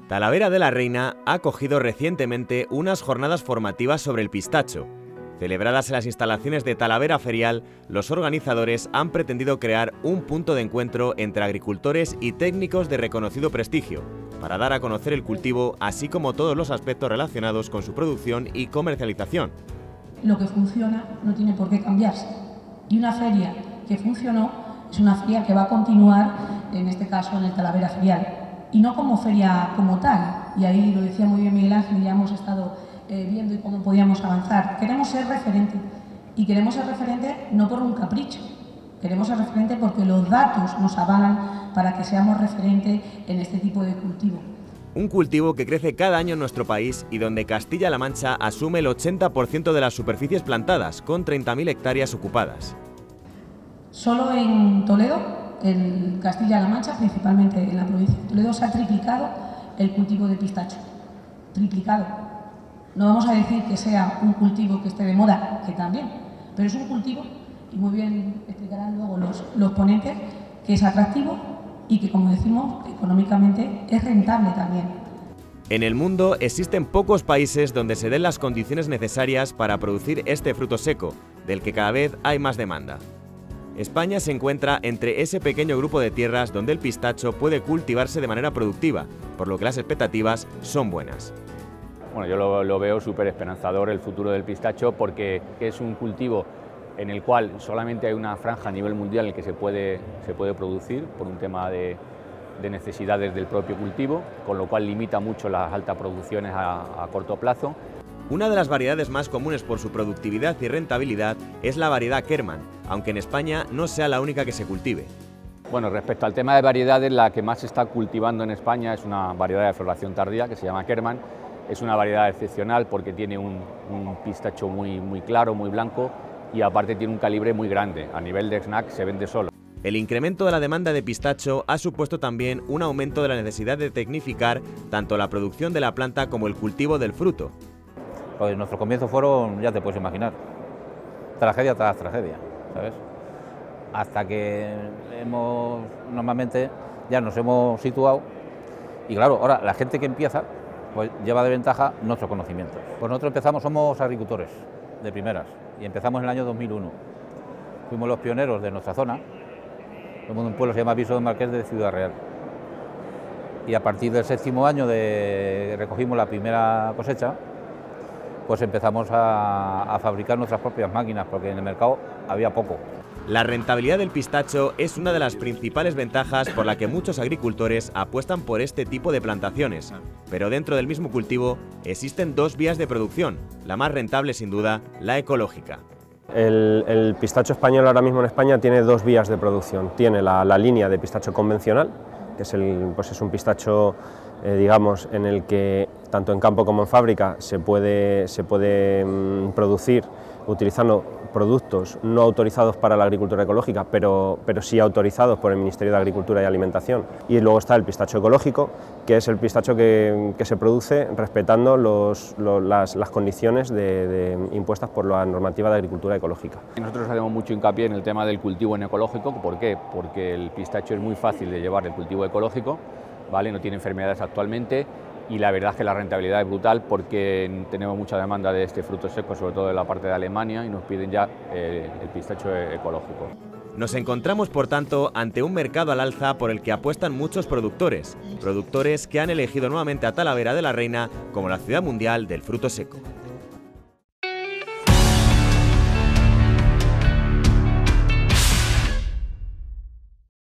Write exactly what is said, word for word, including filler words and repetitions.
Talavera de la Reina ha acogido recientemente unas jornadas formativas sobre el pistacho. Celebradas en las instalaciones de Talavera Ferial, los organizadores han pretendido crear un punto de encuentro entre agricultores y técnicos de reconocido prestigio, para dar a conocer el cultivo, así como todos los aspectos relacionados con su producción y comercialización. Lo que funciona no tiene por qué cambiarse. Y una feria que funcionó es una feria que va a continuar, en este caso en el Talavera Ferial. Y no como feria como tal, y ahí lo decía muy bien Miguel Ángel, ya hemos estado eh, viendo y cómo podíamos avanzar. Queremos ser referente, y queremos ser referente no por un capricho, queremos ser referente porque los datos nos avalan para que seamos referente en este tipo de cultivo. Un cultivo que crece cada año en nuestro país y donde Castilla-La Mancha asume el ochenta por ciento de las superficies plantadas, con treinta mil hectáreas ocupadas. Solo en Toledo, en Castilla-La Mancha, principalmente en la provincia de Toledo, se ha triplicado el cultivo de pistacho. Triplicado. No vamos a decir que sea un cultivo que esté de moda, que también, pero es un cultivo, y muy bien explicarán luego los, los ponentes, que es atractivo y que, como decimos, económicamente es rentable también. En el mundo existen pocos países donde se den las condiciones necesarias para producir este fruto seco, del que cada vez hay más demanda. España se encuentra entre ese pequeño grupo de tierras donde el pistacho puede cultivarse de manera productiva, por lo que las expectativas son buenas. Bueno, yo lo, lo veo súper esperanzador el futuro del pistacho, porque es un cultivo en el cual solamente hay una franja a nivel mundial en el que se puede, se puede producir por un tema de, de necesidades del propio cultivo, con lo cual limita mucho las altas producciones a, a corto plazo. Una de las variedades más comunes por su productividad y rentabilidad es la variedad Kerman, aunque en España no sea la única que se cultive. Bueno, respecto al tema de variedades, la que más se está cultivando en España es una variedad de floración tardía que se llama Kerman. Es una variedad excepcional porque tiene un, un pistacho muy, muy claro, muy blanco, y aparte tiene un calibre muy grande. A nivel de snack se vende solo. El incremento de la demanda de pistacho ha supuesto también un aumento de la necesidad de tecnificar tanto la producción de la planta como el cultivo del fruto. Pues nuestros comienzos fueron, ya te puedes imaginar, tragedia tras tragedia, ¿sabes? Hasta que hemos, normalmente ya nos hemos situado, y claro, ahora la gente que empieza, pues lleva de ventaja nuestros conocimientos. Pues nosotros empezamos, somos agricultores de primeras, y empezamos en el año dos mil uno. Fuimos los pioneros de nuestra zona, somos de un pueblo que se llama Viso del Marqués de Ciudad Real. Y a partir del séptimo año de recogimos la primera cosecha, pues empezamos a, a fabricar nuestras propias máquinas, porque en el mercado había poco. La rentabilidad del pistacho es una de las principales ventajas por la que muchos agricultores apuestan por este tipo de plantaciones, pero dentro del mismo cultivo existen dos vías de producción, la más rentable sin duda, la ecológica. El, el pistacho español ahora mismo en España tiene dos vías de producción. Tiene la, la línea de pistacho convencional, que es, el, pues es un pistacho eh, digamos, en el que tanto en campo como en fábrica se puede, se puede mmm, producir utilizando productos no autorizados para la agricultura ecológica, pero, pero sí autorizados por el Ministerio de Agricultura y Alimentación. Y luego está el pistacho ecológico, que es el pistacho que, que se produce respetando los, los, las, las condiciones de, de, impuestas por la normativa de agricultura ecológica. Nosotros hacemos mucho hincapié en el tema del cultivo en ecológico. ¿Por qué? Porque el pistacho es muy fácil de llevar el cultivo ecológico, ¿vale? No tiene enfermedades actualmente, y la verdad es que la rentabilidad es brutal porque tenemos mucha demanda de este fruto seco, sobre todo en la parte de Alemania, y nos piden ya eh, el pistacho ecológico. Nos encontramos, por tanto, ante un mercado al alza por el que apuestan muchos productores, productores que han elegido nuevamente a Talavera de la Reina como la ciudad mundial del fruto seco.